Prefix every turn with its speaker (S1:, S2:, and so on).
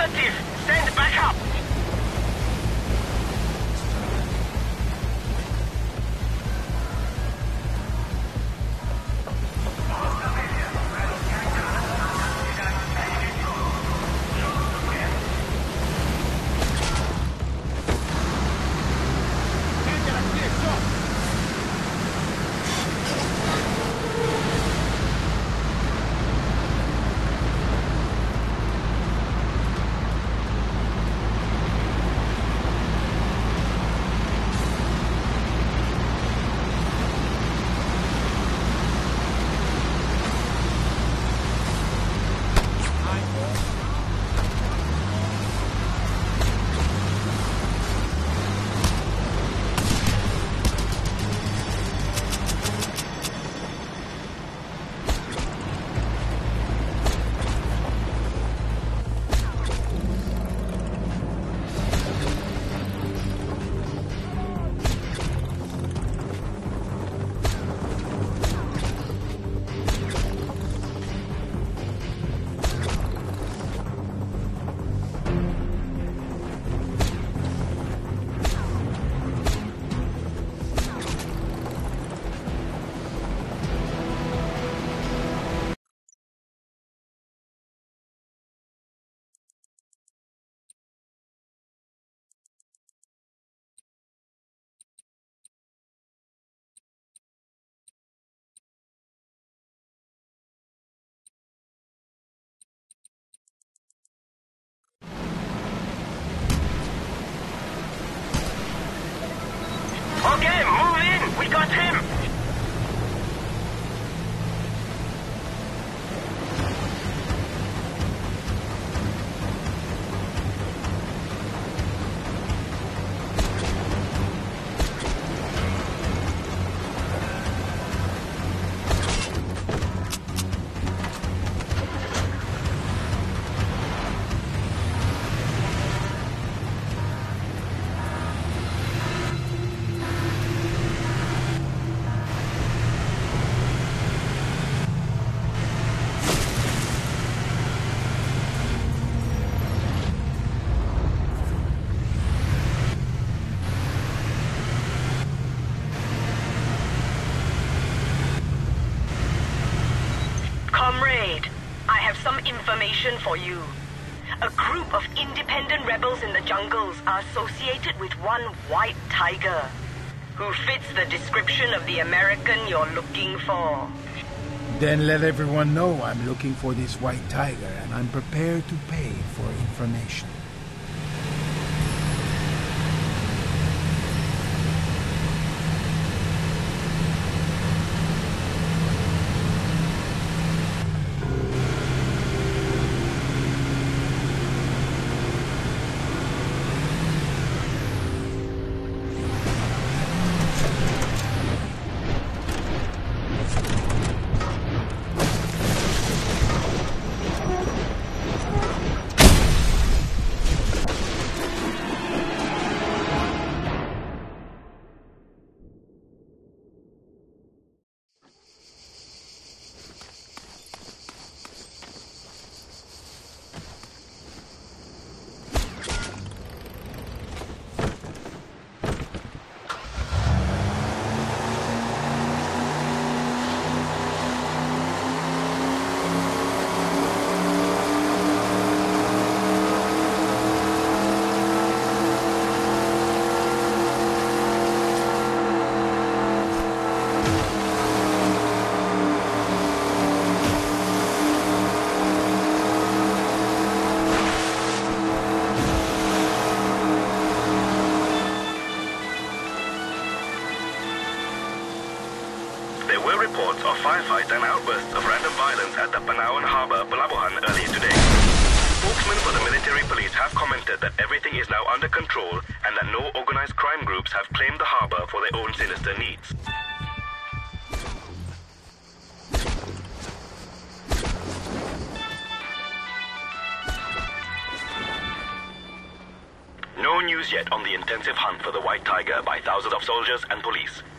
S1: Affirmative. Send backup. Okay, move in. We got him. Comrade, I have some information for you. A group of independent rebels in the jungles are associated with one white tiger, who fits the description of the American you're looking for.
S2: Then let everyone know I'm looking for this white tiger and I'm prepared to pay for information.
S1: There were reports of firefights and outbursts of random violence at the Panawan Harbor, Pelabuhan, earlier today. Spokesmen for the military police have commented that everything is now under control and that no organized crime groups have claimed the harbor for their own sinister needs. No news yet on the intensive hunt for the white tiger by thousands of soldiers and police.